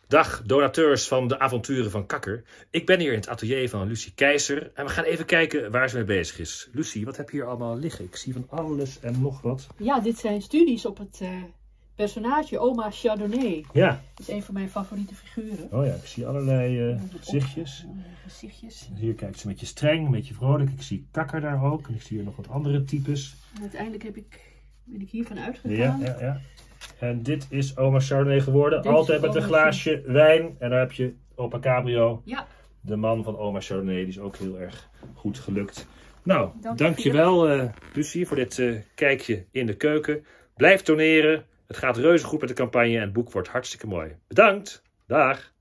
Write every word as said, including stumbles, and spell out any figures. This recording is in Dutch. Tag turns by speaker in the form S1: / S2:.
S1: Dag donateurs van de avonturen van Kakker. Ik ben hier in het atelier van Lucie Keizer en we gaan even kijken waar ze mee bezig is. Lucie, wat heb je hier allemaal liggen? Ik zie van alles en nog wat.
S2: Ja, dit zijn studies op het uh, personage Oma Chardonnay.
S1: Ja.
S2: Dat is een van mijn favoriete figuren.
S1: Oh ja, ik zie allerlei uh, gezichtjes.
S2: Op, uh, gezichtjes.
S1: Hier kijkt ze een beetje streng, een beetje vrolijk. Ik zie Kakker daar ook en ik zie hier nog wat andere types.
S2: En uiteindelijk heb ik, ben ik hiervan uitgegaan.
S1: Ja, ja, ja. En dit is Oma Chardonnay geworden.
S2: Dit
S1: Altijd met een glaasje wijn. En daar heb je opa Cabrio.
S2: Ja.
S1: De man van Oma Chardonnay. Die is ook heel erg goed gelukt. Nou,
S2: Dank
S1: dankjewel uh, Lucie voor dit uh, kijkje in de keuken. Blijf toneren. Het gaat reuze goed met de campagne en het boek wordt hartstikke mooi. Bedankt. Dag.